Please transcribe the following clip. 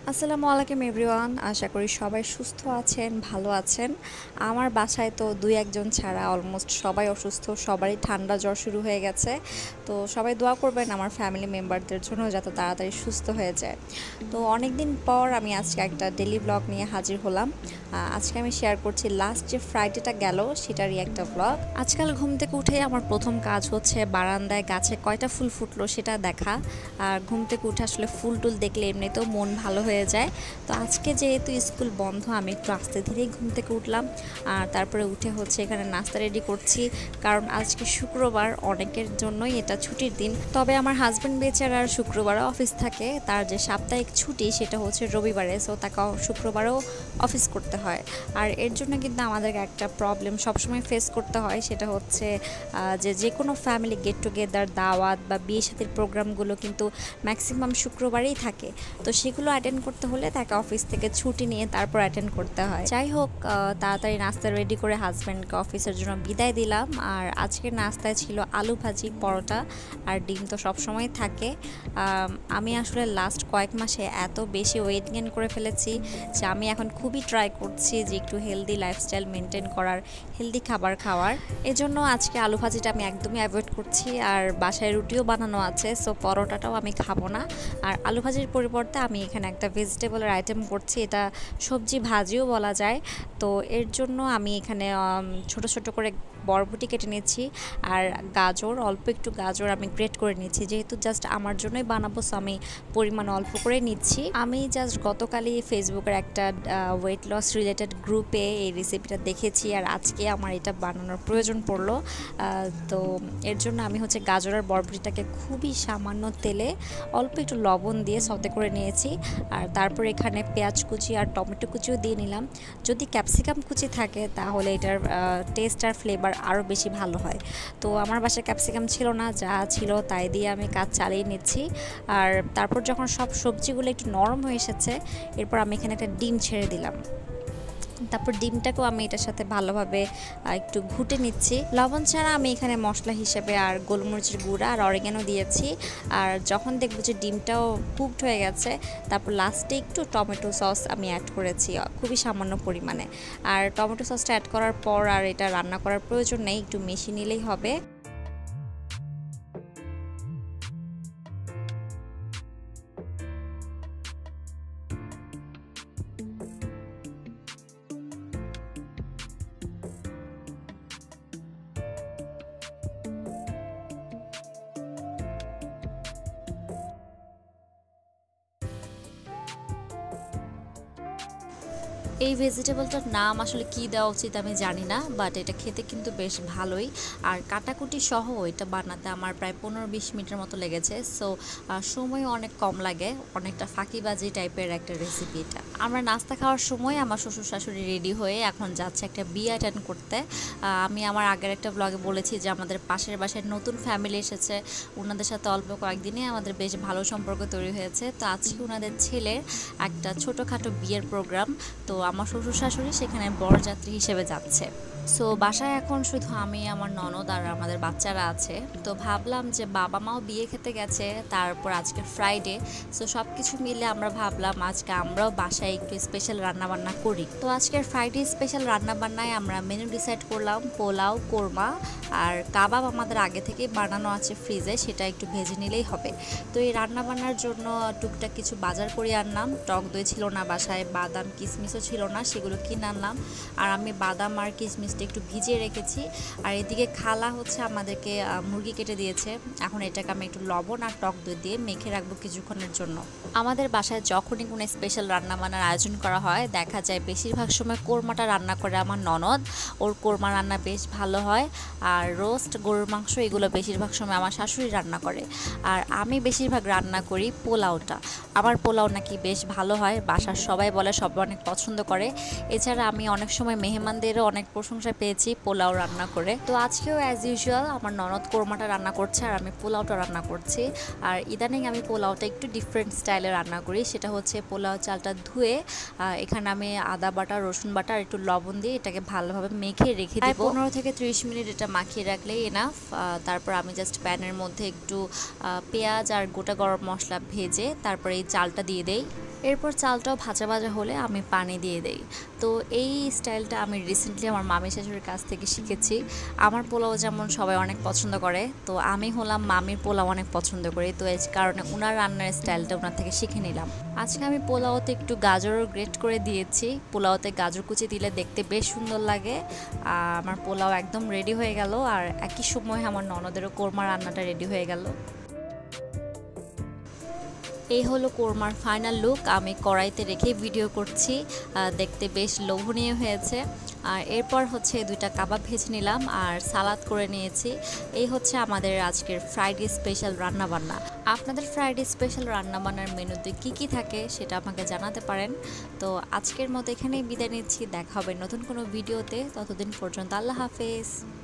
আসসালামু আলাইকুম এভরিওয়ান, আশা করি সবাই সুস্থ আছেন, ভালো আছেন। আমার বাসায় তো দুই একজন ছাড়া অলমোস্ট সবাই অসুস্থ, সবারই ঠান্ডা জ্বর শুরু হয়ে গেছে। তো সবাই দোয়া করবেন আমার ফ্যামিলি মেম্বারদের জন্য যাতে তাড়াতাড়ি সুস্থ হয়ে যায়। তো অনেক দিন পর আমি আজকে একটা ডেলি ব্লগ নিয়ে হাজির হলাম। আজকে আমি শেয়ার করছি লাস্ট যে ফ্রাইডেটা গেল সেটারই একটা ব্লগ। আজকাল ঘুম থেকে উঠে আমার প্রথম কাজ হচ্ছে বারান্দায় গাছে কয়টা ফুল ফুটলো সেটা দেখা। আর ঘুম থেকে উঠে আসলে ফুল টুল দেখলে এমনিতেও মন ভালো হয়ে যায়। তো আজকে যেহেতু স্কুল বন্ধ, আমি একটু আস্তে ধীরেই ঘুম থেকে উঠলাম। আর তারপরে উঠে হচ্ছে এখানে নাস্তা রেডি করছি, কারণ আজকে শুক্রবার, অনেকের জন্যই এটা ছুটির দিন। তবে আমার হাজব্যান্ড বেচারার শুক্রবারও অফিস থাকে, তার যে সাপ্তাহিক ছুটি সেটা হচ্ছে রবিবারে, সো তাকে শুক্রবারেও অফিস করতে হয়। আর এর জন্য কিন্তু আমাদেরকে একটা প্রবলেম সবসময় ফেস করতে হয়, সেটা হচ্ছে যে কোনো ফ্যামিলি গেট টুগেদার, দাওয়াত বা বিয়ে শাদীর প্রোগ্রামগুলো কিন্তু ম্যাক্সিমাম শুক্রবারেই থাকে। তো সেগুলো অ্যাটেন্ড করতে হলে তাকে অফিস থেকে ছুটি নিয়ে তারপর অ্যাটেন্ড করতে হয়। যাই হোক, তাড়াতাড়ি নাস্তা রেডি করে হাজব্যান্ডকে অফিসের জন্য বিদায় দিলাম। আর আজকের নাস্তায় ছিল আলু ভাজি, পরোটা আর ডিম তো সবসময় থাকে। আমি আসলে লাস্ট কয়েক মাসে এত বেশি ওয়েট গেইন করে ফেলেছি যে আমি এখন খুবই ট্রাই করছি যে একটু হেলদি লাইফস্টাইল মেনটেন করার, হেলদি খাবার খাওয়ার। এজন্য আজকে আলু ভাজিটা আমি একদমই অ্যাভয়েড করছি। আর বাসায় রুটিও বানানো আছে, সো পরোটাটাও আমি খাবো না। আর আলু ভাজির পরিবর্তে আমি এখানে একটা ভেজিটেবলের আইটেম করছি, এটা সবজি ভাজিও বলা যায়। তো এর জন্য আমি এখানে ছোট ছোট করে বরবটি কেটে নিচ্ছি, আর গাজর, অল্প একটু গাজর আমি গ্রেট করে নিচ্ছি, যেহেতু জাস্ট আমার জন্যই বানাবো, সো আমি পরিমাণ অল্প করে নিচ্ছি। আমি জাস্ট গতকালই ফেসবুকের একটা ওয়েট লস রিলেটেড গ্রুপে এই রেসিপিটা দেখেছি, আর আজকে আমার এটা বানানোর প্রয়োজন পড়লো। তো এর জন্য আমি হচ্ছে গাজর আর বরবটিটাকে খুবই সামান্য তেলে অল্প একটু লবণ দিয়ে সতে করে নিয়েছি। আর তারপর এখানে পেঁয়াজ কুচি আর টমেটো কুচিও দিয়ে নিলাম। যদি ক্যাপসিকাম কুচি থাকে তাহলে এটার টেস্ট আর ফ্লেভার আরও বেশি ভালো হয়। তো আমার বাসায় ক্যাপসিকাম ছিল না, যা ছিল তাই দিয়ে আমি কাজ চালিয়ে নিচ্ছি। আর তারপর যখন সব সবজিগুলো একটু নরম হয়ে এসেছে, এরপর আমি এখানে একটা ডিম ছেড়ে দিলাম। তারপর ডিমটাকেও আমি এটার সাথে ভালোভাবে একটু ঘুটে নিচ্ছি। লবণ ছাড়া আমি এখানে মশলা হিসেবে আর গোলমরিচের গুঁড়া আর অরিগানো দিয়েছি। আর যখন দেখবো যে ডিমটাও কুকড হয়ে গেছে, তারপর লাস্টে একটু টমেটো সস আমি অ্যাড করেছি খুবই সামান্য পরিমাণে। আর টমেটো সসটা অ্যাড করার পর আর এটা রান্না করার প্রয়োজন নেই, একটু মিশিয়ে নিলেই হবে। এই ভেজিটেবলটার নাম আসলে কি দেওয়া উচিত আমি জানি না, বাট এটা খেতে কিন্তু বেশ ভালোই। আর কাটাকুটি সহ এটা বানাতে আমার প্রায় 15-20 মিনিটের মতো লেগেছে। সো সময় অনেক কম লাগে, অনেকটা ফাঁকিবাজি টাইপের একটা রেসিপি এটা। আমরা নাস্তা খাওয়ার সময় আমার শ্বশুর শাশুড়ি রেডি হয়ে এখন যাচ্ছে একটা বিয়ে অ্যাটেন্ড করতে। আমি আমার আগের একটা ব্লগে বলেছি যে আমাদের পাশের বাসায় নতুন ফ্যামিলি এসেছে, ওনাদের সাথে অল্প কয়েকদিনে আমাদের বেশ ভালো সম্পর্ক তৈরি হয়েছে। তো আজকে ওনাদের ছেলের একটা ছোটোখাটো বিয়ের প্রোগ্রাম, তো আমার শ্বশুর শাশুড়ি সেখানে বরযাত্রী হিসেবে যাচ্ছে। সো বাসায় এখন শুধু আমি, আমার ননদ আর আমাদের বাচ্চারা আছে। তো ভাবলাম যে বাবা মাও বিয়ে খেতে গেছে, তারপর আজকে ফ্রাইডে, সো সব কিছু মিলে আমরা ভাবলাম আজকে আমরাও বাসায় একটু স্পেশাল রান্নাবান্না করি। তো আজকের ফ্রাইডে স্পেশাল রান্নাবান্নায় আমরা মেনু ডিসাইড করলাম পোলাও, কোরমা আর কাবাব আমাদের আগে থেকেই বানানো আছে ফ্রিজে, সেটা একটু ভেজে নিলেই হবে। তো এই রান্নাবান্নার জন্য টুকটাক কিছু বাজার করে আনলাম। টক দই ছিল না বাসায়, বাদাম কিশমিশও ছিল না, সেগুলো কিনে আনলাম। আর আমি বাদাম আর কিশমিশটা একটু ভিজিয়ে রেখেছি। আর এদিকে খালা হচ্ছে আমাদেরকে মুরগি কেটে দিয়েছে, এখন এটাকে আমি একটু লবণ আর টক দই দিয়ে মেখে রাখবো কিছুক্ষণের জন্য। আমাদের বাসায় যখনই কোনো স্পেশাল রান্নাবান্নার আয়োজন করা হয়, দেখা যায় বেশিরভাগ সময় কোরমাটা রান্না করে আমার ননদ। ওর কোরমা রান্না বেশ ভালো হয়। আর রোস্ট, গরুর মাংস, এগুলো বেশিরভাগ সময় আমার শাশুড়ি রান্না করে। আর আমি বেশিরভাগ রান্না করি পোলাওটা। আমার পোলাও নাকি বেশ ভালো হয়, বাসার সবাই বলে, সবাই অনেক পছন্দ করে। এছাড়া আমি অনেক সময় মেহমানদেরও অনেক প্রশংসা পেয়েছি পোলাও রান্না করে। তো আজকেও অ্যাজ ইউজুয়াল আমার ননদ কোরমাটা রান্না করছে আর আমি পোলাওটা রান্না করছি। আর ইদানিং আমি পোলাওটা একটু ডিফারেন্ট স্টাইলে রান্না করি, সেটা হচ্ছে পোলাও চালটা ধুয়ে এখানে আমি আদা বাটা, রসুন বাটা আর একটু লবণ দিয়ে এটাকে ভালোভাবে মেখে রেখে দিব। 15 থেকে 30 মিনিট এটা মাখিয়ে রাখলেই এনাফ। তারপর আমি জাস্ট প্যানের মধ্যে একটু পেঁয়াজ আর গোটা গরম মশলা ভেজে তারপরে এই চালটা দিয়ে দেই। এরপর চালটাও ভাজা ভাজা হলে আমি পানি দিয়ে দেই। তো এই স্টাইলটা আমি রিসেন্টলি আমার মামি শাশুড়ির কাছ থেকে শিখেছি। আমার পোলাও যেমন সবাই অনেক পছন্দ করে, তো আমি হলাম মামির পোলাও অনেক পছন্দ করি, তো এই কারণে উনার রান্নার স্টাইলটা ওনার থেকে শিখে নিলাম। আজকে আমি পোলাওতে একটু গাজরও গ্রেট করে দিয়েছি। পোলাওতে গাজর কুচি দিলে দেখতে বেশ সুন্দর লাগে। আমার পোলাও একদম রেডি হয়ে গেল, আর একই সময় আমার ননদেরও কোরমা রান্নাটা রেডি হয়ে গেল। এই হলো কোরমার ফাইনাল লুক। আমি কড়াইতে রেখে ভিডিও করছি, দেখতে বেশ লোভনীয় হয়েছে। আর এরপর হচ্ছে 2টা কাবাব ভেজে নিলাম আর সালাদ করে নিয়েছি। এই হচ্ছে আমাদের আজকের ফ্রাইডে স্পেশাল রান্নাবান্না। আপনাদের ফ্রাইডে স্পেশাল রান্নাবান্নার মেনুতে কি কি থাকে সেটা আমাকে জানাতে পারেন। তো আজকের মতো এখানেই বিদায় নিচ্ছি, দেখা হবে নতুন কোনো ভিডিওতে। ততদিন পর্যন্ত আল্লাহ হাফেজ।